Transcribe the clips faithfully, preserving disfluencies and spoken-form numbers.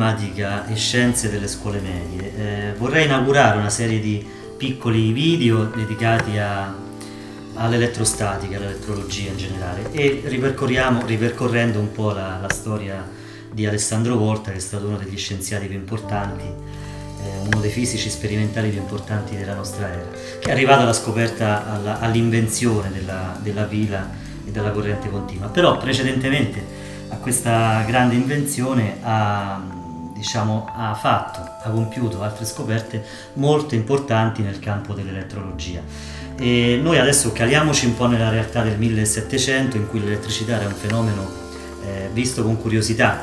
matematica e scienze delle scuole medie. Eh, vorrei inaugurare una serie di piccoli video dedicati a, all'elettrostatica, all'elettrologia in generale, e ripercorriamo, ripercorrendo un po' la, la storia di Alessandro Volta, che è stato uno degli scienziati più importanti, eh, uno dei fisici sperimentali più importanti della nostra era, che è arrivato alla scoperta, alla, all'invenzione della, della pila e della corrente continua. Però precedentemente a questa grande invenzione ha, diciamo, ha fatto, ha compiuto altre scoperte molto importanti nel campo dell'elettrologia. E noi adesso caliamoci un po' nella realtà del millesettecento, in cui l'elettricità era un fenomeno eh, visto con curiosità.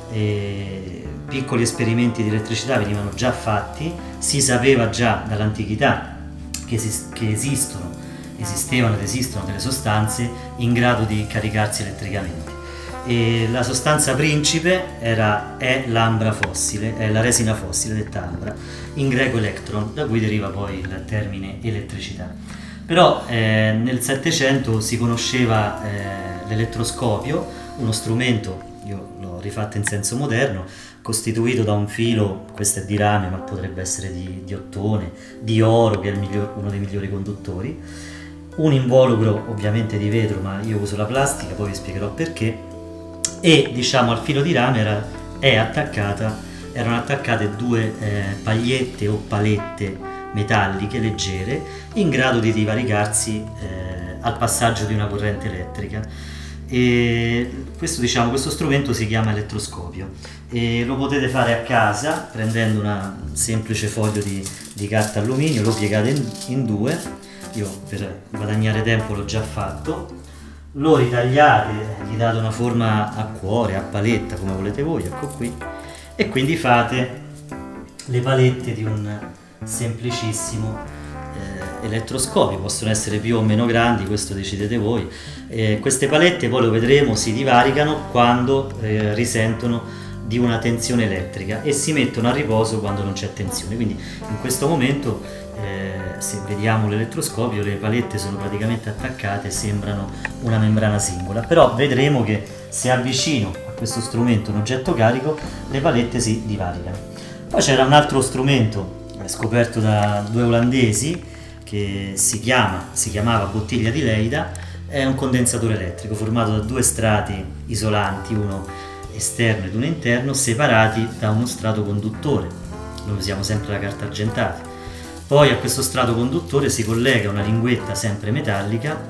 E piccoli esperimenti di elettricità venivano già fatti, si sapeva già dall'antichità che, esist- che esistono, esistevano ed esistono delle sostanze in grado di caricarsi elettricamente. E la sostanza principe era, è l'ambra fossile, è la resina fossile, detta ambra, in greco electron, da cui deriva poi il termine elettricità. Però eh, nel Settecento si conosceva eh, l'elettroscopio, uno strumento, io l'ho rifatto in senso moderno, costituito da un filo, questo è di rame ma potrebbe essere di, di ottone, di oro, che è il miglior, uno dei migliori conduttori, un involucro ovviamente di vetro, ma io uso la plastica, poi vi spiegherò perché. E diciamo al filo di rame era, è attaccata, erano attaccate due eh, pagliette o palette metalliche leggere in grado di divaricarsi eh, al passaggio di una corrente elettrica. E questo, diciamo, questo strumento si chiama elettroscopio e lo potete fare a casa prendendo una, un semplice foglio di, di carta alluminio, lo piegate in, in due, io per guadagnare tempo l'ho già fatto. Lo ritagliate, gli date una forma a cuore, a paletta, come volete voi, ecco qui, e quindi fate le palette di un semplicissimo eh, elettroscopio. Possono essere più o meno grandi, questo decidete voi. Eh, queste palette, poi lo vedremo, si divaricano quando eh, risentono di una tensione elettrica e si mettono a riposo quando non c'è tensione. Quindi in questo momento, eh, se vediamo l'elettroscopio, le palette sono praticamente attaccate, sembrano una membrana singola, però vedremo che se avvicino a questo strumento un oggetto carico, le palette si divaricano. Poi c'era un altro strumento eh, scoperto da due olandesi che si chiama, si chiamava bottiglia di Leyda, è un condensatore elettrico formato da due strati isolanti, uno esterno ed uno interno, separati da uno strato conduttore. Noi usiamo sempre la carta argentata. Poi a questo strato conduttore si collega una linguetta sempre metallica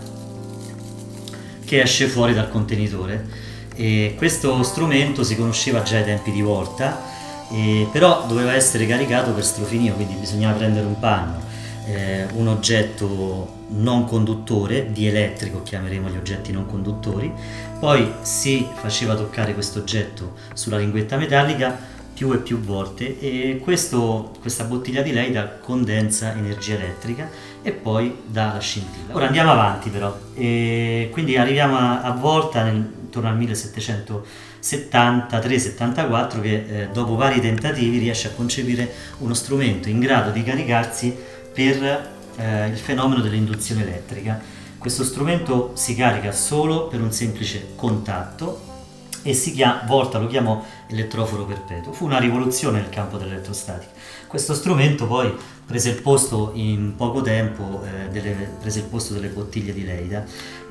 che esce fuori dal contenitore. E questo strumento si conosceva già ai tempi di Volta, eh, però doveva essere caricato per strofinio, quindi bisognava prendere un panno, eh, un oggetto non conduttore, dielettrico chiameremo gli oggetti non conduttori, poi si faceva toccare questo oggetto sulla linguetta metallica più e più volte e questo, questa bottiglia di Leyda condensa energia elettrica e poi dà la scintilla. Ora andiamo avanti però, e quindi arriviamo a, a Volta nel, intorno al millesettecentosettantatré settantaquattro, che eh, dopo vari tentativi riesce a concepire uno strumento in grado di caricarsi per eh, il fenomeno dell'induzione elettrica. Questo strumento si carica solo per un semplice contatto e si chiama, Volta lo chiamò elettroforo perpetuo. Fu una rivoluzione nel campo dell'elettrostatica. Questo strumento poi prese il posto in poco tempo, eh, delle, prese il posto delle bottiglie di Leyda,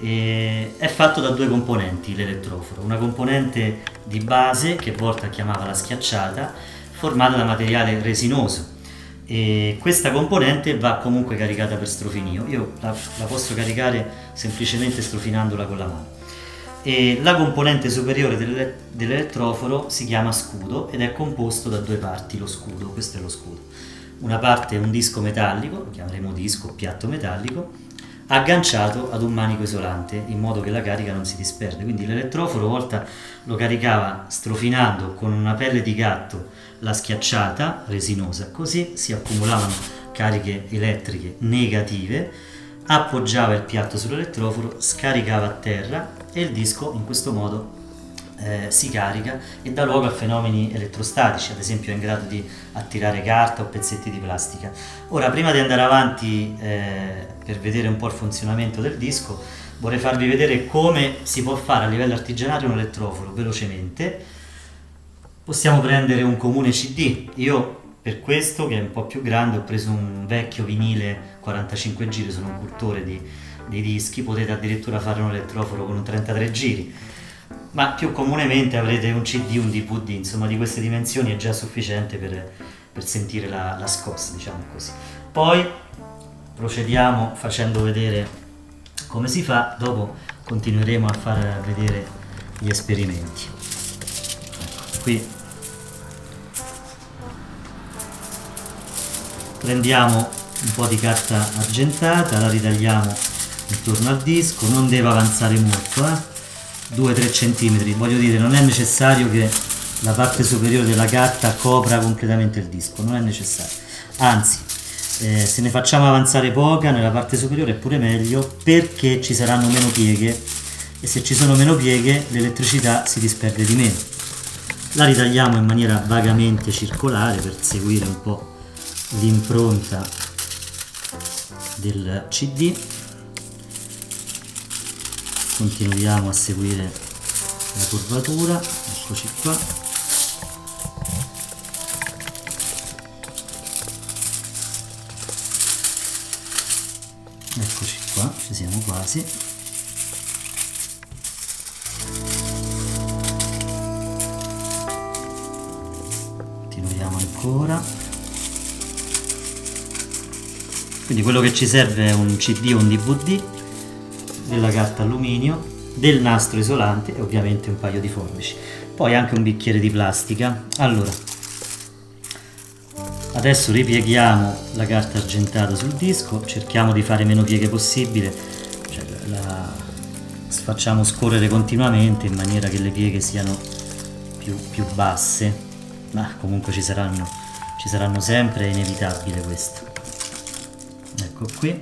e è fatto da due componenti l'elettroforo, una componente di base che Volta chiamava la schiacciata, formata da materiale resinoso, e questa componente va comunque caricata per strofinio. Io la, la posso caricare semplicemente strofinandola con la mano. E la componente superiore dell'elettroforo si chiama scudo ed è composto da due parti, lo scudo, questo è lo scudo. Una parte è un disco metallico, lo chiameremo disco o piatto metallico, agganciato ad un manico isolante in modo che la carica non si disperde. Quindi l'elettroforo Volta lo caricava strofinando con una pelle di gatto la schiacciata resinosa, così si accumulavano cariche elettriche negative, appoggiava il piatto sull'elettroforo, scaricava a terra e il disco in questo modo eh, si carica e dà luogo a fenomeni elettrostatici, ad esempio è in grado di attirare carta o pezzetti di plastica. Ora, prima di andare avanti eh, per vedere un po' il funzionamento del disco, vorrei farvi vedere come si può fare a livello artigianale un elettroforo velocemente. Possiamo prendere un comune C D. Io per questo, che è un po' più grande, ho preso un vecchio vinile quarantacinque giri, sono un cultore di, di dischi, potete addirittura fare un elettroforo con un trentatré giri, ma più comunemente avrete un C D, un D V D, insomma di queste dimensioni è già sufficiente per, per sentire la, la scossa, diciamo così. Poi procediamo facendo vedere come si fa, dopo continueremo a far vedere gli esperimenti. Ecco, qui prendiamo un po' di carta argentata, la ritagliamo intorno al disco, non deve avanzare molto, eh? due tre centimetri, voglio dire, non è necessario che la parte superiore della carta copra completamente il disco, non è necessario, anzi eh, se ne facciamo avanzare poca nella parte superiore è pure meglio, perché ci saranno meno pieghe e se ci sono meno pieghe l'elettricità si disperde di meno. La ritagliamo in maniera vagamente circolare per seguire un po' l'impronta del C D. Continuiamo a seguire la curvatura, eccoci qua. Eccoci qua, ci siamo quasi. Continuiamo ancora. Quindi quello che ci serve è un C D o un D V D, della carta alluminio, del nastro isolante e ovviamente un paio di forbici. Poi anche un bicchiere di plastica. Allora, adesso ripieghiamo la carta argentata sul disco, cerchiamo di fare meno pieghe possibile, cioè la facciamo scorrere continuamente in maniera che le pieghe siano più, più basse, ma comunque ci saranno, ci saranno sempre, è inevitabile questo. Ecco qui,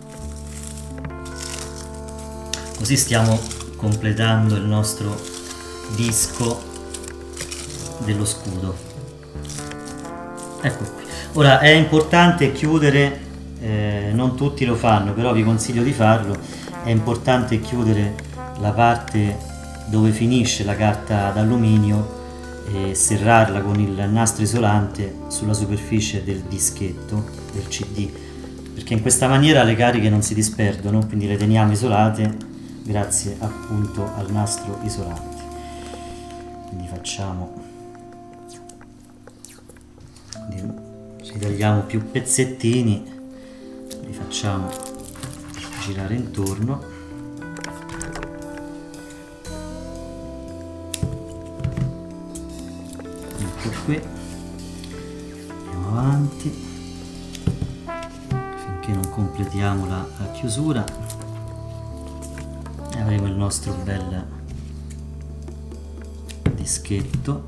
così stiamo completando il nostro disco dello scudo. Ecco qui. Ora è importante chiudere, eh, non tutti lo fanno, però vi consiglio di farlo, è importante chiudere la parte dove finisce la carta d'alluminio e serrarla con il nastro isolante sulla superficie del dischetto del C D, perché in questa maniera le cariche non si disperdono, quindi le teniamo isolate grazie appunto al nastro isolante. Quindi facciamo, ritagliamo più pezzettini, li facciamo girare intorno. Ecco qui, andiamo avanti finché non completiamo la, la chiusura e avremo il nostro bel dischetto.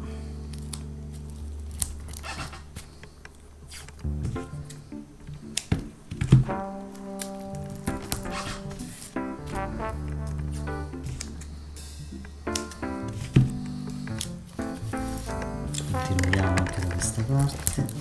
Continuiamo anche da questa parte.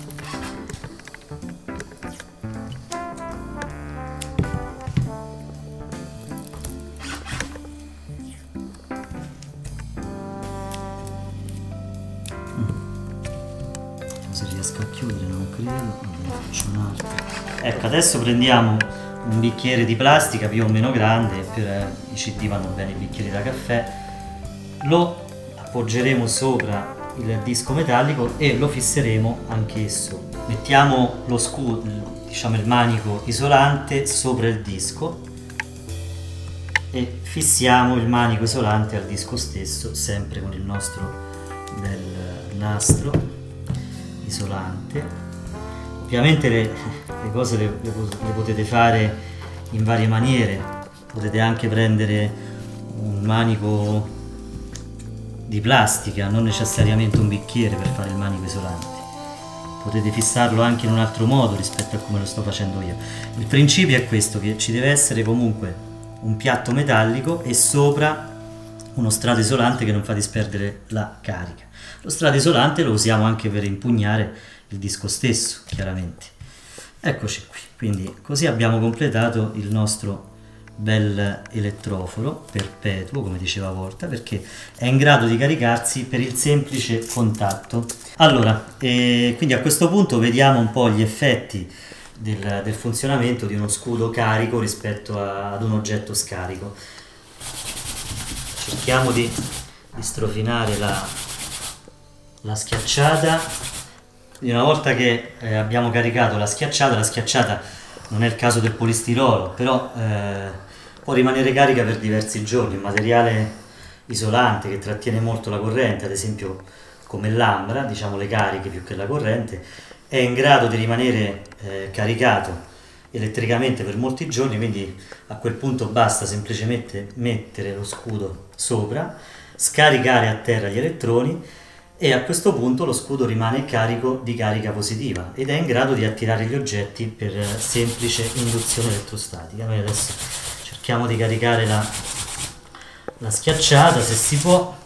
Se riesco a chiudere, non credo, vabbè, faccio un altro. Ecco, adesso prendiamo un bicchiere di plastica più o meno grande, per i C D vanno bene i bicchieri da caffè, lo appoggeremo sopra il disco metallico e lo fisseremo anch'esso. Mettiamo lo scudo, diciamo il manico isolante sopra il disco e fissiamo il manico isolante al disco stesso, sempre con il nostro bel nastro isolante. Ovviamente le, le cose le, le, le potete fare in varie maniere, potete anche prendere un manico di plastica, non necessariamente un bicchiere per fare il manico isolante, potete fissarlo anche in un altro modo rispetto a come lo sto facendo io. Il principio è questo, che ci deve essere comunque un piatto metallico e sopra uno strato isolante che non fa disperdere la carica. Lo strato isolante lo usiamo anche per impugnare il disco stesso, chiaramente. Eccoci qui, quindi così abbiamo completato il nostro bel elettroforo perpetuo, come diceva Volta, perché è in grado di caricarsi per il semplice contatto. Allora, eh, quindi a questo punto vediamo un po' gli effetti del, del funzionamento di uno scudo carico rispetto a, ad un oggetto scarico. Cerchiamo di, di strofinare la, la schiacciata. Una volta che eh, abbiamo caricato la schiacciata, la schiacciata non è il caso del polistirolo, però eh, può rimanere carica per diversi giorni. Un materiale isolante che trattiene molto la corrente, ad esempio come l'ambra, diciamo le cariche più che la corrente, è in grado di rimanere eh, caricato elettricamente per molti giorni, quindi a quel punto basta semplicemente mettere lo scudo sopra, scaricare a terra gli elettroni e a questo punto lo scudo rimane carico di carica positiva ed è in grado di attirare gli oggetti per semplice induzione elettrostatica. Noi adesso cerchiamo di caricare la, la schiacciata se si può.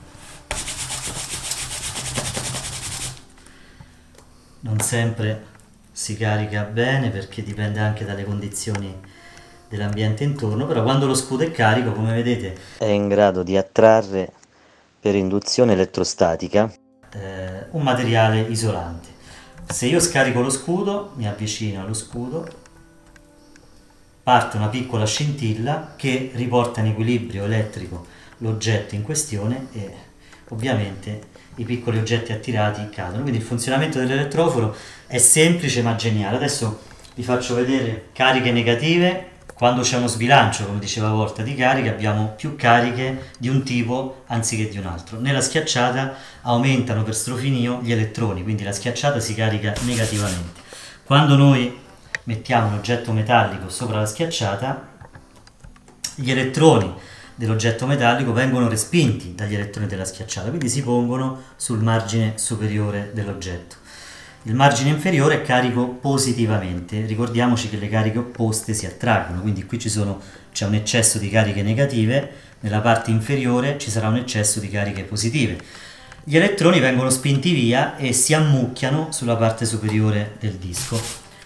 Non sempre si carica bene perché dipende anche dalle condizioni dell'ambiente intorno, però quando lo scudo è carico, come vedete, è in grado di attrarre per induzione elettrostatica eh, un materiale isolante. Se io scarico lo scudo, mi avvicino allo scudo, parte una piccola scintilla che riporta in equilibrio elettrico l'oggetto in questione e ovviamente i piccoli oggetti attirati cadono. Quindi il funzionamento dell'elettroforo è semplice ma geniale. Adesso vi faccio vedere cariche negative. Quando c'è uno sbilancio, come diceva Volta, di cariche, abbiamo più cariche di un tipo anziché di un altro. Nella schiacciata aumentano per strofinio gli elettroni, quindi la schiacciata si carica negativamente. Quando noi mettiamo un oggetto metallico sopra la schiacciata, gli elettroni dell'oggetto metallico vengono respinti dagli elettroni della schiacciata, quindi si pongono sul margine superiore dell'oggetto. Il margine inferiore è carico positivamente, ricordiamoci che le cariche opposte si attraggono, quindi qui ci sono, c'è un eccesso di cariche negative, nella parte inferiore ci sarà un eccesso di cariche positive. Gli elettroni vengono spinti via e si ammucchiano sulla parte superiore del disco.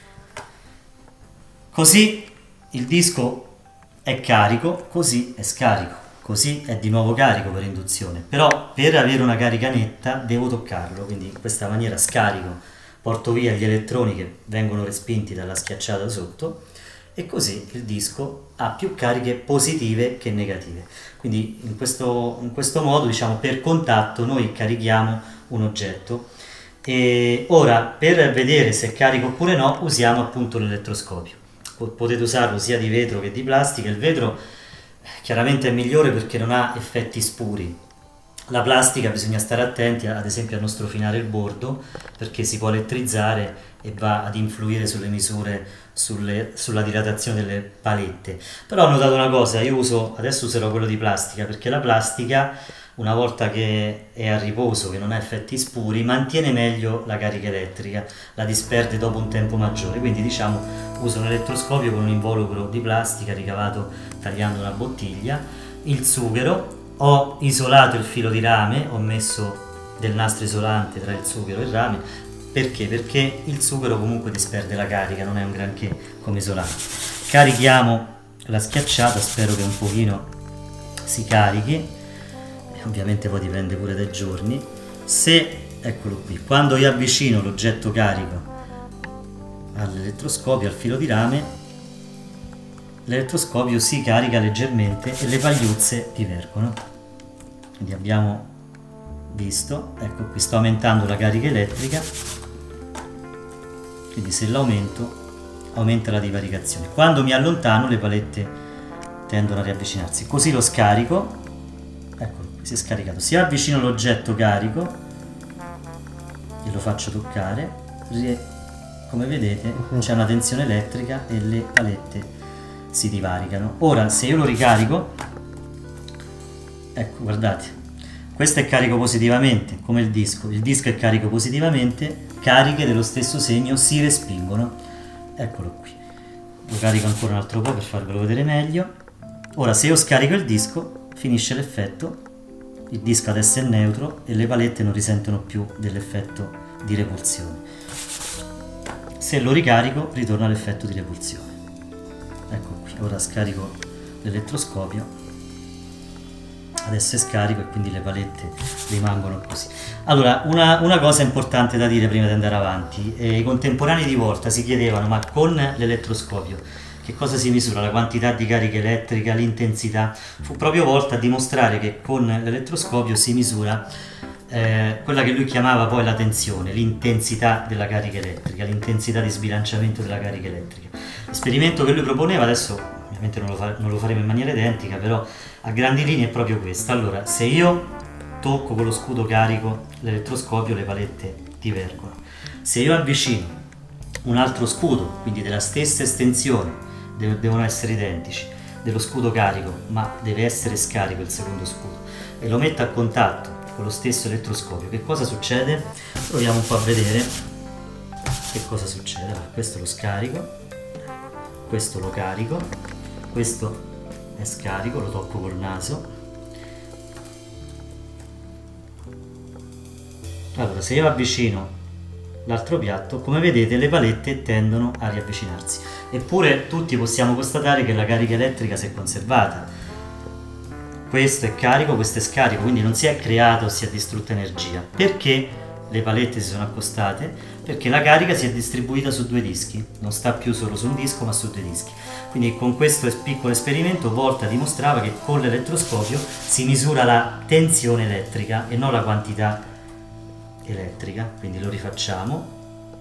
Così il disco è carico, così è scarico, così è di nuovo carico per induzione, però per avere una carica netta devo toccarlo, quindi in questa maniera scarico, porto via gli elettroni che vengono respinti dalla schiacciata sotto e così il disco ha più cariche positive che negative. Quindi in questo, in questo modo, diciamo, per contatto noi carichiamo un oggetto e ora per vedere se è carico oppure no usiamo appunto l'elettroscopio. Potete usarlo sia di vetro che di plastica. Il vetro chiaramente è migliore perché non ha effetti spuri. La plastica bisogna stare attenti ad esempio a non strofinare il bordo perché si può elettrizzare e va ad influire sulle misure, sulle, sulla dilatazione delle palette. Però ho notato una cosa, io uso, adesso userò quello di plastica perché la plastica una volta che è a riposo, che non ha effetti spuri, mantiene meglio la carica elettrica, la disperde dopo un tempo maggiore, quindi diciamo uso un elettroscopio con un involucro di plastica ricavato tagliando una bottiglia, il sughero. Ho isolato il filo di rame, ho messo del nastro isolante tra il sughero e il rame, perché? Perché il sughero comunque disperde la carica, non è un granché come isolante. Carichiamo la schiacciata, spero che un pochino si carichi, ovviamente poi dipende pure dai giorni. Se, eccolo qui, quando io avvicino l'oggetto carico all'elettroscopio, al filo di rame, l'elettroscopio si carica leggermente e le pagliuzze divergono. Quindi abbiamo visto, ecco qui sto aumentando la carica elettrica, quindi se l'aumento aumenta la divaricazione. Quando mi allontano le palette tendono a riavvicinarsi, così lo scarico, eccolo qui, si è scaricato. Se avvicino l'oggetto carico e lo faccio toccare, come vedete c'è una tensione elettrica e le palette si divaricano. Ora se io lo ricarico, ecco guardate, questo è carico positivamente come il disco, il disco è carico positivamente, cariche dello stesso segno si respingono, eccolo qui, lo carico ancora un altro po' per farvelo vedere meglio. Ora se io scarico il disco finisce l'effetto, il disco adesso è neutro e le palette non risentono più dell'effetto di repulsione. Se lo ricarico ritorna l'effetto di repulsione. Ecco qui, ora scarico l'elettroscopio, adesso è scarico e quindi le palette rimangono così. Allora, una, una cosa importante da dire prima di andare avanti: eh, i contemporanei di volta si chiedevano, ma con l'elettroscopio che cosa si misura? La quantità di carica elettrica, l'intensità? Fu proprio Volta a dimostrare che con l'elettroscopio si misura eh, quella che lui chiamava poi la tensione, l'intensità della carica elettrica, l'intensità di sbilanciamento della carica elettrica. L'esperimento che lui proponeva, adesso ovviamente non lo, fa, non lo faremo in maniera identica, però a grandi linee è proprio questo. Allora, se io tocco con lo scudo carico l'elettroscopio, le palette divergono. Se io avvicino un altro scudo, quindi della stessa estensione, devono essere identici, dello scudo carico, ma deve essere scarico il secondo scudo, e lo metto a contatto con lo stesso elettroscopio, che cosa succede? Proviamo un po' a vedere che cosa succede. Allora, questo lo scarico, questo lo carico, questo è scarico, lo tocco col naso. Allora, se io avvicino l'altro piatto, come vedete le palette tendono a riavvicinarsi, eppure tutti possiamo constatare che la carica elettrica si è conservata. Questo è carico, questo è scarico, quindi non si è creata o si è distrutta energia. Perché le palette si sono accostate? Perché la carica si è distribuita su due dischi, non sta più solo su un disco ma su due dischi. Quindi con questo piccolo esperimento Volta dimostrava che con l'elettroscopio si misura la tensione elettrica e non la quantità elettrica. Quindi lo rifacciamo.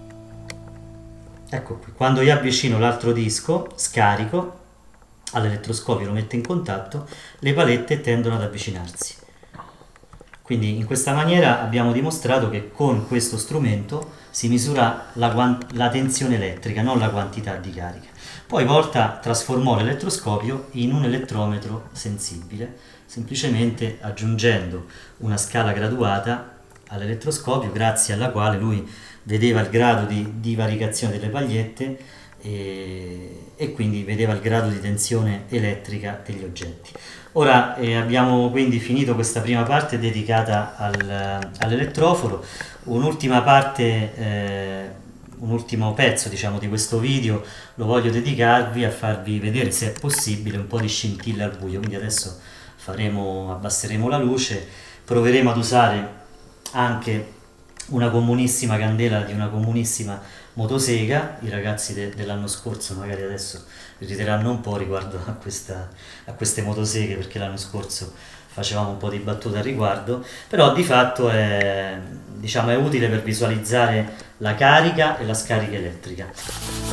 Ecco qui, quando io avvicino l'altro disco scarico all'elettroscopio, lo metto in contatto, le palette tendono ad avvicinarsi. Quindi in questa maniera abbiamo dimostrato che con questo strumento si misura la, la tensione elettrica, non la quantità di carica. Poi Volta trasformò l'elettroscopio in un elettrometro sensibile, semplicemente aggiungendo una scala graduata all'elettroscopio, grazie alla quale lui vedeva il grado di divaricazione delle pagliette e, e quindi vedeva il grado di tensione elettrica degli oggetti. Ora eh, abbiamo quindi finito questa prima parte dedicata al, all'elettroforo. Un'ultima parte, eh, un ultimo pezzo diciamo di questo video lo voglio dedicarvi a farvi vedere, se è possibile, un po' di scintille al buio. Quindi adesso faremo, abbasseremo la luce, proveremo ad usare anche una comunissima candela di una comunissima motosega. I ragazzi de dell'anno scorso magari adesso rideranno un po' riguardo a, questa, a queste motoseghe, perché l'anno scorso facevamo un po' di battute al riguardo, però di fatto è, diciamo, è utile per visualizzare la carica e la scarica elettrica.